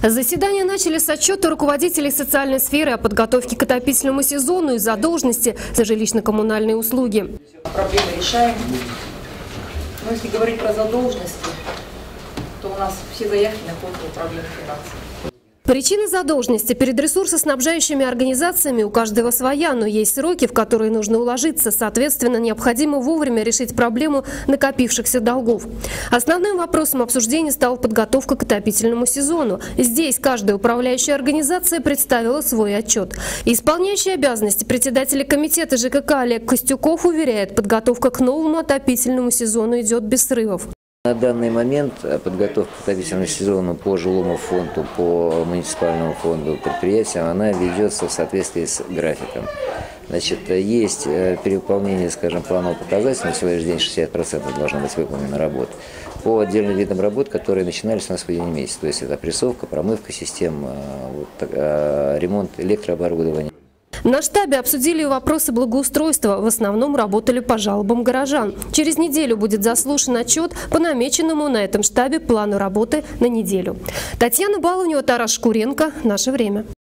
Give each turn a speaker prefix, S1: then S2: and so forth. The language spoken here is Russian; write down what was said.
S1: Заседание начали с отчета руководителей социальной сферы о подготовке к отопительному сезону и задолженности за жилищно-коммунальные услуги.
S2: Проблемы решаем. Но если говорить про задолженности, то у нас все заявки находятся в управлении финансов.
S1: Причины задолженности перед ресурсоснабжающими организациями у каждого своя, но есть сроки, в которые нужно уложиться. Соответственно, необходимо вовремя решить проблему накопившихся долгов. Основным вопросом обсуждения стала подготовка к отопительному сезону. Здесь каждая управляющая организация представила свой отчет. Исполняющий обязанности председателя комитета ЖКХ Олег Костюков уверяет, подготовка к новому отопительному сезону идет без срывов.
S3: На данный момент подготовка к отопительному сезону по жилому фонду, по муниципальному фонду предприятиям, она ведется в соответствии с графиком. Значит, есть перевыполнение, скажем, планового показателя, на сегодняшний день 60% должно быть выполнено работ по отдельным видам работ, которые начинались у нас в июне месяце. То есть это опрессовка, промывка систем, ремонт электрооборудования.
S1: На штабе обсудили вопросы благоустройства. В основном работали по жалобам горожан. Через неделю будет заслушан отчет по намеченному на этом штабе плану работы на неделю. Татьяна Балунева, Тарас Шкуренко. Наше время.